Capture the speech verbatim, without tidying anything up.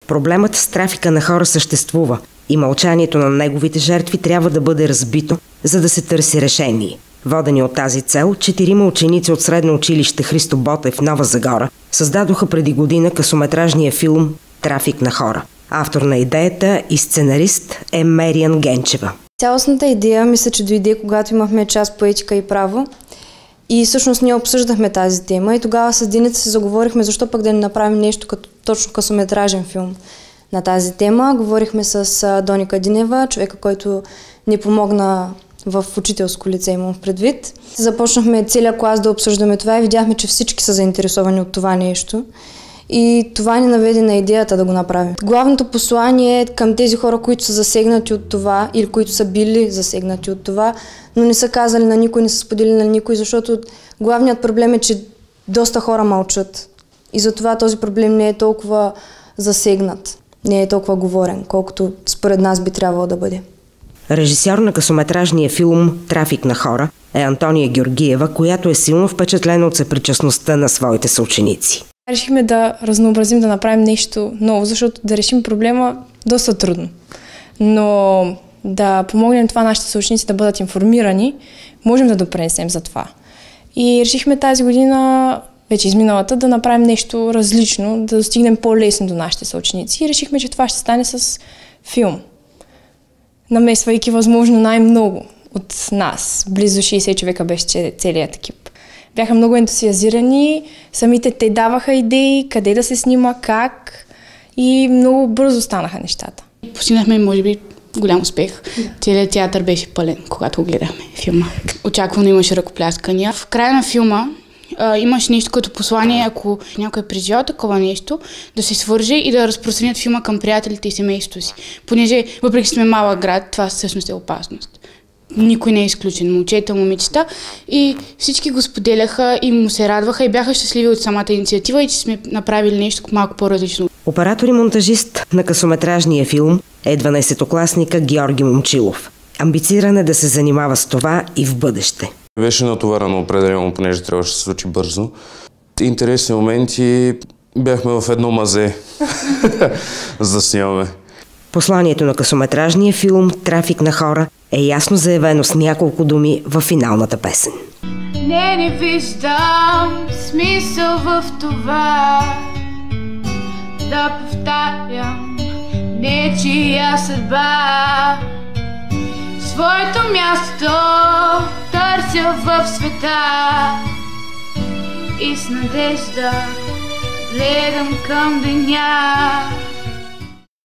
Проблемът с трафика на хора съществува и мълчанието на неговите жертви трябва да бъде разбито, за да се търси решение. Водени от тази цел, четирима ученици от средно училище Христо Ботев в Нова Загора създадоха преди година късометражния филм «Трафик на хора». Автор на идеята и сценарист е Мериан Генчева. Цялостната идея мисля, че дойде, когато имахме част по етика и право. И всъщност ние обсъждахме тази тема и тогава с Деница се заговорихме защо пък да не направим нещо като точно късометражен филм на тази тема. Говорихме с Доника Динева, човека, който ни помогна в учителско лице, имам в предвид. Започнахме целия клас да обсъждаме това и видяхме, че всички са заинтересовани от това нещо. И това ни наведе на идеята да го направим. Главното послание е към тези хора, които са засегнати от това или които са били засегнати от това, но не са казали на никой, не са споделили на никой, защото главният проблем е, че доста хора мълчат. И затова този проблем не е толкова засегнат, не е толкова говорен, колкото според нас би трябвало да бъде. Режисьор на късометражния филм «Трафик на хора» е Антония Георгиева, която е силно впечатлена от съпричастността на своите съученици. Решихме да разнообразим, да направим нещо ново, защото да решим проблема доста трудно. Но да помогнем това нашите съученици да бъдат информирани, можем да допринесем за това. И решихме тази година, вече изминалата, да направим нещо различно, да достигнем по-лесно до нашите съученици. И решихме, че това ще стане с филм, намесвайки възможно най-много от нас. Близо шейсет човека беше целият екип. Бяха много ентусиазирани, самите те даваха идеи, къде да се снима, как и много бързо станаха нещата. Постигнахме, може би, голям успех. Целият театър беше пълен, когато гледахме филма. Очаквано имаше ръкопляскания. В края на филма а, имаш нещо като послание, ако някой е преживял такова нещо, да се свърже и да разпространят филма към приятелите и семейството си. Понеже, въпреки сме малък град, това всъщност е опасност. Никой не е изключен, момчета, момичета, и всички го споделяха и му се радваха и бяха щастливи от самата инициатива и че сме направили нещо малко по-различно. Оператор и монтажист на късометражния филм е дванайсетокласника Георги Момчилов. Амбициран е да се занимава с това и в бъдеще. Беше натоварено определено, понеже трябваше да се случи бързо. Интересни моменти, бяхме в едно мазе за да снимаме. Посланието на късометражния филм «Трафик на хора» е ясно заявено с няколко думи във финалната песен. Не, не виждам смисъл в това да повтарям нечия съдба. Своето място търся в света и с надежда гледам към деня.